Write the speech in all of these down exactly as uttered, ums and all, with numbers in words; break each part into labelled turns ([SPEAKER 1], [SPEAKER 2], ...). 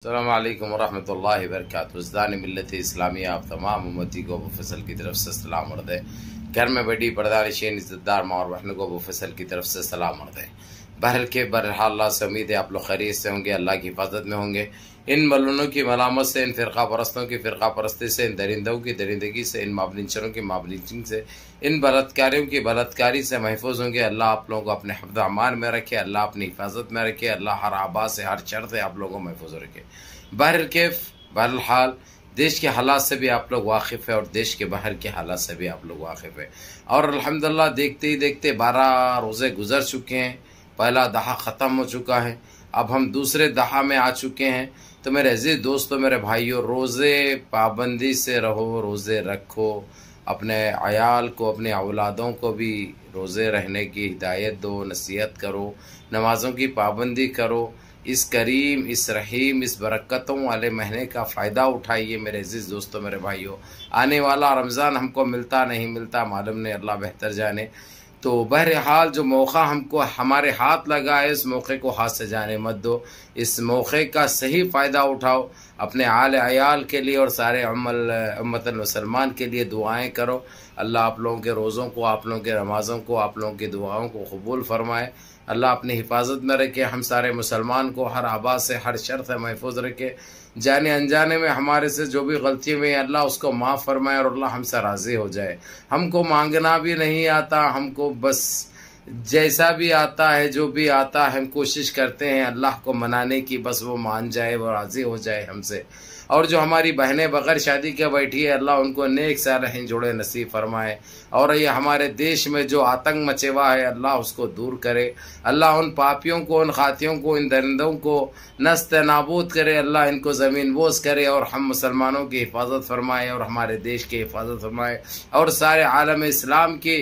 [SPEAKER 1] अस्सलाम वालेकुम वरहमतुल्लाहि वबरकातुहू। ज़दान मिल्लत इस्लामी आप तमाम उम्मती को अबू फैसल की तरफ से सलाम अर्ज़ है। घर में बड़ी पर्दानशीन इज़्ज़तदार माँ और बहनों को अबू फैसल की तरफ से सलाम अर्ज़ है। बहर के बहरहाल अल्लाह से उम्मीद है आप लोग खैरियत से होंगे, अल्लाह की हिफाजत में होंगे। इन मलूनों की मलामत से, इन फ़िरका परस्तों की फ़िरका परस्ती से, इन दरिंदों की दरिंदगी से, इन माबलिंचरों की माबलिंचिंग से, इन बलात्कारियों की बलात्कारी से महफूज होंगे। अल्लाह आप लोगों को अपने हिफ्ज़ अमान में रखे, अल्लाह अपनी हिफाजत में रखे, अल्लाह हर आबा से, हर शर से आप लोगों को महफूज रखे। बहर के बहरहाल देश के हालात से भी आप लोग वाकिफ़ है और देश के बाहर के हालात से भी आप लोग वाकिफ़ है। और अल्हम्दुलिल्लाह देखते ही देखते बारह रोज़े गुजर चुके हैं। पहला दहा ख़त्म हो चुका है, अब हम दूसरे दहा में आ चुके हैं। तो मेरे अजीज़ दोस्तों, मेरे भाइयों, रोज़े पाबंदी से रहो, रोज़े रखो, अपने अयाल को, अपने औलादों को भी रोज़े रहने की हिदायत दो, नसीहत करो, नमाज़ों की पाबंदी करो। इस करीम, इस रहीम, इस बरकतों वाले महीने का फ़ायदा उठाइए मेरे अजीज़ दोस्तों, मेरे भाइयों। आने वाला रमज़ान हमको मिलता नहीं मिलता मालूम नहीं, अल्लाह बेहतर जाने। तो बहरहाल जो मौका हमको हमारे हाथ लगा है, इस मौके को हाथ से जाने मत दो। इस मौके का सही फ़ायदा उठाओ, अपने आल अयाल के लिए और सारे अमल उम्मतुल मुसलमान के लिए दुआएं करो। अल्लाह आप लोगों के रोज़ों को, आप लोगों के नमाज़ों को, आप लोगों की दुआओं को कबूल फरमाए। अल्लाह अपनी हिफाजत में रखे, हम सारे मुसलमान को हर आबाद से, हर शर से महफूज रखे। जाने अनजाने में हमारे से जो भी गलती हुई है अल्लाह उसको माफ़ फरमाए और अल्लाह हमसे राज़ी हो जाए। हमको मांगना भी नहीं आता, हमको बस जैसा भी आता है, जो भी आता है, हम कोशिश करते हैं अल्लाह को मनाने की, बस वो मान जाए, वो राज़ी हो जाए हमसे। और जो हमारी बहनें बग़ैर शादी के बैठी है, अल्लाह उनको नेक सालिहीन जोड़े नसीब फरमाए। और ये हमारे देश में जो आतंक मचे हुआ है अल्लाह उसको दूर करे। अल्लाह उन पापियों को, उन खातियों को, इन दरिंदों को नस्त नाबूद करे। अल्लाह इनको ज़मीन बोस करे और हम मुसलमानों की हिफाजत फरमाए और हमारे देश की हिफाजत फरमाए और सारे आलम इस्लाम की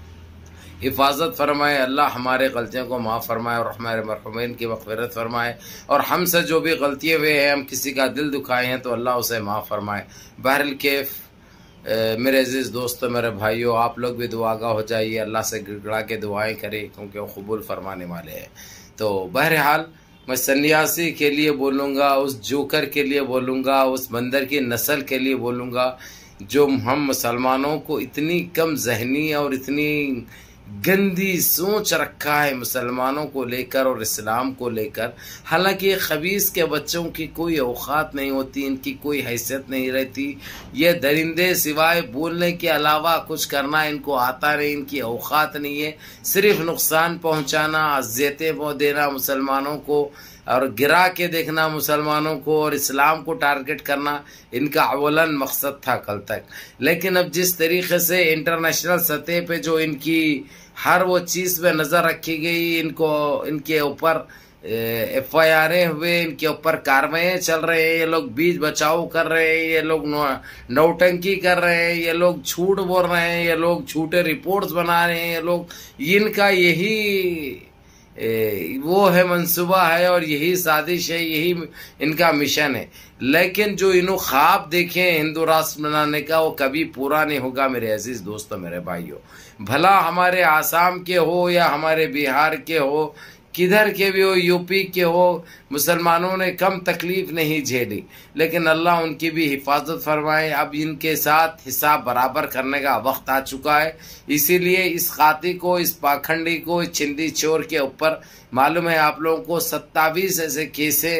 [SPEAKER 1] हिफाजत फरमाए। अल्लाह हमारे गलतियों को माफ़ फरमाए और हमारे मरहुमीन की मग़फ़िरत फरमाए। और हमसे जो भी गलतियाँ हुए हैं, हम किसी का दिल दुखाए हैं तो अल्लाह उसे माफ़ फरमाए। बहरल केफ़ मेरे अजीज़ दोस्तों, मेरे भाइयों, आप लोग भी दुआगा हो जाइए, अल्लाह से गिड़गड़ा के दुआएं करें क्योंकि वो कबूल फरमाने वाले हैं। तो बहरहाल मैं सन्यासी के लिए बोलूँगा, उस जोकर के लिए बोलूँगा, उस बंदर की नस्ल के लिए बोलूँगा जो हम मुसलमानों को इतनी कम जहनी और इतनी गंदी सोच रखा है मुसलमानों को लेकर और इस्लाम को लेकर। हालांकि ये खबीस के बच्चों की कोई औकात नहीं होती, इनकी कोई हैसियत नहीं रहती। ये दरिंदे सिवाय बोलने के अलावा कुछ करना इनको आता नहीं, इनकी औकात नहीं है। सिर्फ नुकसान पहुंचाना, अज़ियतें देना मुसलमानों को और गिरा के देखना मुसलमानों को और इस्लाम को टारगेट करना इनका अवलन मकसद था कल तक। लेकिन अब जिस तरीके से इंटरनेशनल सतह पे जो इनकी हर वो चीज़ पे नज़र रखी गई, इनको इनके ऊपर एफ आई आरें हुए, इनके ऊपर कार्रवाई चल रहे हैं, ये लोग बीच बचाव कर रहे हैं, ये लोग नौटंकी कर रहे हैं, ये लोग झूठ बोल रहे हैं, ये लोग झूठे रिपोर्ट्स बना रहे हैं, ये लोग, इनका यही ए, वो है मंसूबा है और यही साजिश है, यही इनका मिशन है। लेकिन जो इन्हों ख्वाब देखे हिंदू राष्ट्र बनाने का वो कभी पूरा नहीं होगा मेरे अजीज़ दोस्तों, मेरे भाइयों। भला हमारे आसाम के हो या हमारे बिहार के हो, किधर के भी हो, यूपी के हो, मुसलमानों ने कम तकलीफ नहीं झेली, लेकिन अल्लाह उनकी भी हिफाजत फरमाए। अब इनके साथ हिसाब बराबर करने का वक्त आ चुका है। इसीलिए इस खाती को, इस पाखंडी को, इस छिंदी चोर के ऊपर मालूम है आप लोगों को सत्तावीस ऐसे केसे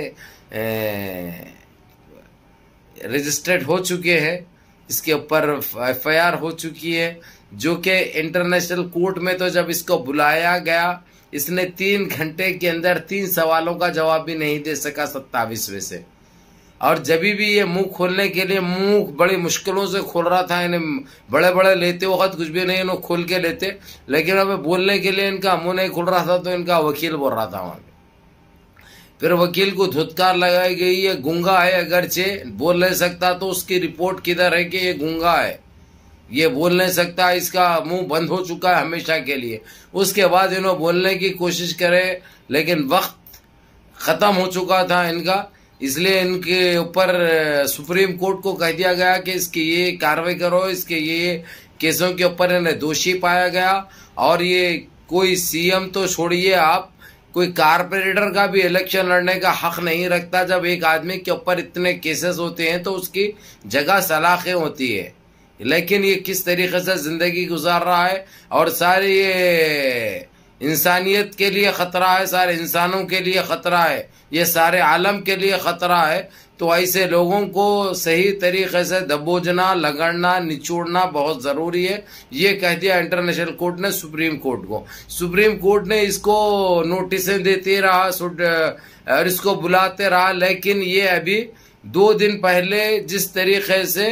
[SPEAKER 1] रजिस्टर्ड हो चुके हैं, इसके ऊपर एफ आई आर हो चुकी है, जो कि इंटरनेशनल कोर्ट में तो जब इसको बुलाया गया, इसने तीन घंटे के अंदर तीन सवालों का जवाब भी नहीं दे सका सत्तावीसवें से। और जब भी ये मुंह खोलने के लिए मुंह बड़ी मुश्किलों से खोल रहा था, इन्हें बड़े बड़े लेते वक्त कुछ भी नहीं इन्हों खोल के लेते, लेकिन अब बोलने के लिए इनका मुंह नहीं खुल रहा था तो इनका वकील बोल रहा था वहां पे। फिर वकील को धुतकार लगाई गई, ये गूंगा है, अगरचे बोल नहीं सकता तो उसकी रिपोर्ट किधर है कि ये गूंगा है, ये बोल नहीं सकता, इसका मुंह बंद हो चुका है हमेशा के लिए। उसके बाद इन्होंने बोलने की कोशिश करे लेकिन वक्त ख़त्म हो चुका था इनका, इसलिए इनके ऊपर सुप्रीम कोर्ट को कह दिया गया कि इसकी ये कार्रवाई करो, इसके ये केसों के ऊपर इन्हें दोषी पाया गया। और ये कोई सी एम तो छोड़िए, आप कोई कारपोरेटर का भी इलेक्शन लड़ने का हक नहीं रखता। जब एक आदमी के ऊपर इतने केसेस होते हैं तो उसकी जगह सलाखें होती है, लेकिन ये किस तरीके से जिंदगी गुजार रहा है और सारी ये इंसानियत के लिए खतरा है, सारे इंसानों के लिए खतरा है, ये सारे आलम के लिए खतरा है। तो ऐसे लोगों को सही तरीके से दबोचना, लगड़ना, निचोड़ना बहुत जरूरी है। ये कह दिया इंटरनेशनल कोर्ट ने सुप्रीम कोर्ट को। सुप्रीम कोर्ट ने इसको नोटिसें देते रहा और इसको बुलाते रहा, लेकिन ये अभी दो दिन पहले जिस तरीके से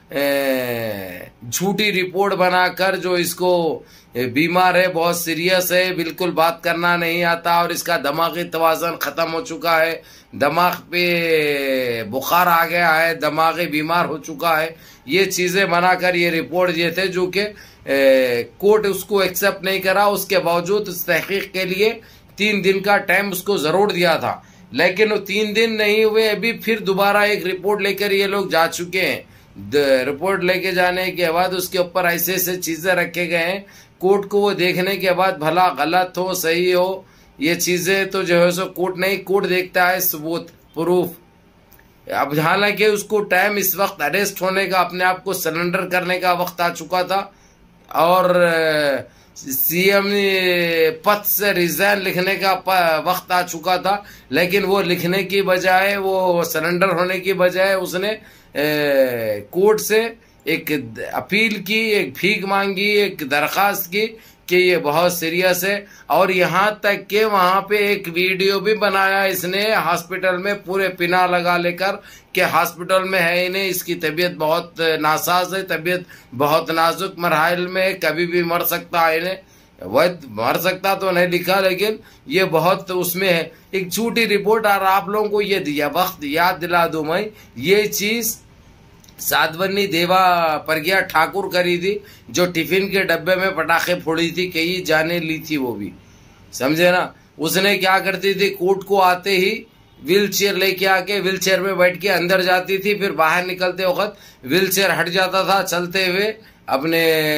[SPEAKER 1] झूठी रिपोर्ट बनाकर जो इसको बीमार है, बहुत सीरियस है, बिल्कुल बात करना नहीं आता और इसका दिमागी तवाज़ुन खत्म हो चुका है, दिमाग पे बुखार आ गया है, दिमागी बीमार हो चुका है, ये चीजें बनाकर ये रिपोर्ट ये थे जो कि कोर्ट उसको एक्सेप्ट नहीं करा। उसके बावजूद उस तहकीक के लिए तीन दिन का टाइम उसको जरूर दिया था, लेकिन वो तीन दिन नहीं हुए, अभी फिर दोबारा एक रिपोर्ट लेकर ये लोग जा चुके हैं। रिपोर्ट लेके जाने के बाद उसके ऊपर ऐसे ऐसे चीजें रखे गए हैं, कोर्ट को वो देखने के बाद भला गलत हो सही हो ये चीजें तो जो है सो कोर्ट नहीं, कोर्ट देखता है सबूत, प्रूफ। अब हालांकि उसको टाइम इस वक्त अरेस्ट होने का, अपने आप को सरेंडर करने का वक्त आ चुका था और सीएम पद से रिजाइन लिखने का वक्त आ चुका था, लेकिन वो लिखने की बजाय, वो सरेंडर होने की बजाय उसने कोर्ट से एक अपील की, एक भीख मांगी, एक दरखास्त की कि ये बहुत सीरियस है। और यहाँ तक कि वहां पे एक वीडियो भी बनाया इसने हॉस्पिटल में पूरे पिना लगा लेकर कि हॉस्पिटल में है इन्हें, इसकी तबीयत बहुत नासाज है, तबीयत बहुत नाजुक मरहल में है, कभी भी मर सकता है इन्हें। वह मर सकता तो नहीं लिखा, लेकिन ये बहुत उसमें है एक झूठी रिपोर्ट। और आप लोगों को ये दिया वक्त याद दिला दूं मैं, ये चीज साधवनी देवा प्रज्ञा ठाकुर करी थी, जो टिफिन के डब्बे में पटाखे फोड़ी थी, कई जाने ली थी, वो भी समझे ना। उसने क्या करती थी, कोर्ट को आते ही व्हील चेयर लेके आके व्हील चेयर में बैठ के अंदर जाती थी, फिर बाहर निकलते वक्त व्हील चेयर हट जाता था, चलते हुए अपने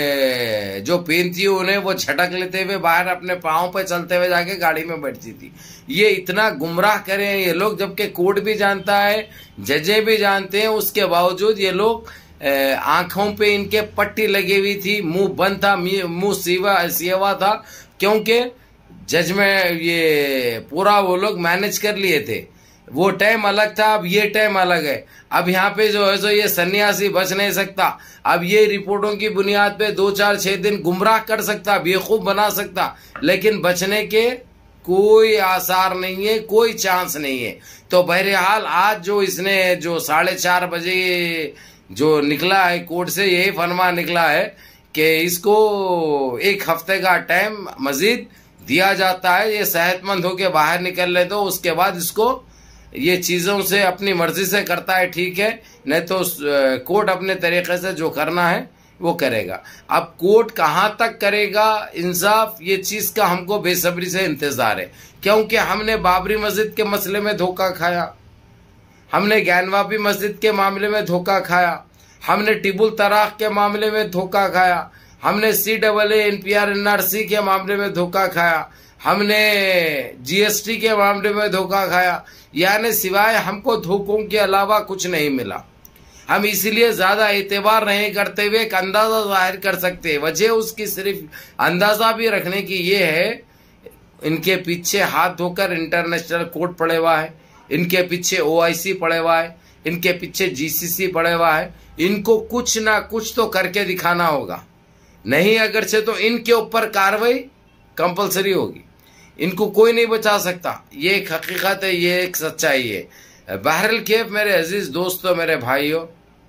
[SPEAKER 1] जो पेन थी उन्हें वो झटक लेते हुए बाहर अपने पाँव पे चलते हुए जाके गाड़ी में बैठती थी। ये इतना गुमराह करें ये लोग, जबकि कोर्ट भी जानता है, जजें भी जानते हैं, उसके बावजूद ये लोग आंखों पे इनके पट्टी लगी हुई थी, मुंह बंद था, मुंह सीवा सीवा था, क्योंकि जज में ये पूरा वो लोग मैनेज कर लिए थे। वो टाइम अलग था, अब ये टाइम अलग है। अब यहाँ पे जो है सो ये सन्यासी बच नहीं सकता। अब ये रिपोर्टों की बुनियाद पे दो चार छह दिन गुमराह कर सकता, बेवकूफ बना सकता, लेकिन बचने के कोई आसार नहीं है, कोई चांस नहीं है। तो बहरहाल आज जो इसने जो साढ़े चार बजे जो निकला है कोर्ट से, यही फरमा निकला है कि इसको एक हफ्ते का टाइम मजीद दिया जाता है, ये सेहतमंद होके बाहर निकल ले तो उसके बाद इसको ये चीजों से अपनी मर्जी से करता है, ठीक है, नहीं तो कोर्ट अपने तरीके से जो करना है वो करेगा। अब कोर्ट कहां तक करेगा इंसाफ, ये चीज का हमको बेसब्री से इंतजार है, क्योंकि हमने बाबरी मस्जिद के मसले में धोखा खाया, हमने ज्ञानवापी मस्जिद के मामले में धोखा खाया, हमने टिबुल तराक के मामले में धोखा खाया, हमने C double A N P R N R C के मामले में धोखा खाया, हमने जीएसटी के मामले में धोखा खाया, यानी सिवाय हमको धोखों के अलावा कुछ नहीं मिला। हम इसीलिए ज्यादा एतबार नहीं करते हुए एक अंदाजा जाहिर कर सकते हैं। वजह उसकी सिर्फ अंदाजा भी रखने की ये है, इनके पीछे हाथ धोकर इंटरनेशनल कोर्ट पड़े हुआ है, इनके पीछे ओ आई सी पड़े हुआ है, इनके पीछे जी सी सी पड़े हुआ है। इनको कुछ ना कुछ तो करके दिखाना होगा, नहीं अगर से तो इनके ऊपर कार्रवाई कंपलसरी होगी, इनको कोई नहीं बचा सकता। ये एक हकीकत है, ये एक सच्चाई है। बहरल खेफ मेरे अजीज दोस्तों, मेरे भाइयों,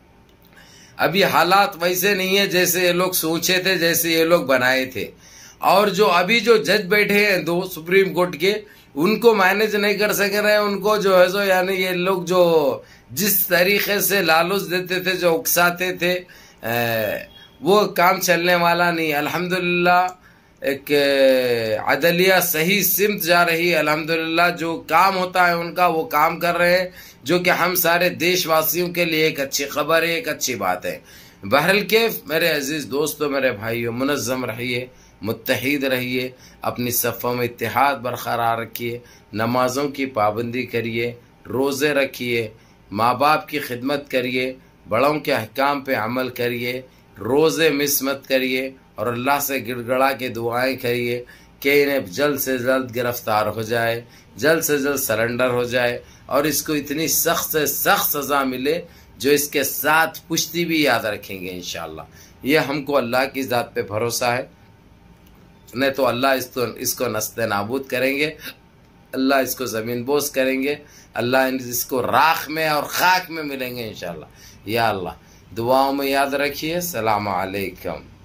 [SPEAKER 1] अभी हालात वैसे नहीं है जैसे ये लोग सोचे थे, जैसे ये लोग बनाए थे। और जो अभी जो जज बैठे हैं दो सुप्रीम कोर्ट के, उनको मैनेज नहीं कर सके रहे, उनको जो है सो यानी ये लोग जो जिस तरीके से लालच देते थे, जो उकसाते थे, वो काम चलने वाला नहीं। अल्हम्दुलिल्लाह एक अदलिया सही सिमत जा रही है, अल्हम्दुलिल्लाह जो काम होता है उनका वो काम कर रहे हैं, जो कि हम सारे देशवासियों के लिए एक अच्छी खबर है, एक अच्छी बात है। बहरल के मेरे अजीज दोस्तों, मेरे भाइयों, मुनज़्ज़म रहिए, मुत्तहिद रहिए, अपनी सफ़ों में इत्तेहाद बरकरार रखिए, नमाज़ों की पाबंदी करिए, रोज़े रखिए, माँ बाप की खिदमत करिए, बड़ों के अहकाम पे अमल करिए, रोज़े मिस मत करिए और अल्लाह से गिड़गड़ा के दुआएं करिए कि इन्हें जल्द से जल्द गिरफ़्तार हो जाए, जल्द से जल्द सरेंडर हो जाए और इसको इतनी सख्त से सख्त सज़ा मिले जो इसके साथ पुश्ती भी याद रखेंगे इंशाअल्लाह। ये हमको अल्लाह की ज़ात पे भरोसा है, नहीं तो अल्लाह इसको इसको नस्ते नाबूद करेंगे, अल्लाह इसको ज़मीन बोस करेंगे, अल्लाह इसको राख में और खाक में मिलेंगे इंशाअल्लाह। या अल्लाह दुआओं में याद रखिए। सलाम अलैकुम।